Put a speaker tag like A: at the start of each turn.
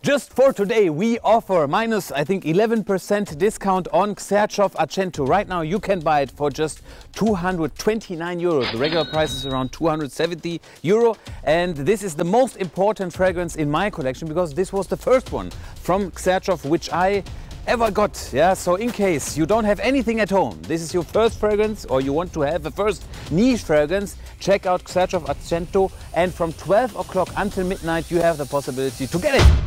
A: Just for today, we offer minus, I think, 11% discount on Xerchoff Accento. Right now, you can buy it for just 229 euros. The regular price is around 270 euro. And this is the most important fragrance in my collection because this was the first one from Xerchoff which I ever got. Yeah, so in case you don't have anything at home, this is your first fragrance or you want to have a first niche fragrance, check out Xerchoff Accento, and from 12 o'clock until midnight you have the possibility to get it.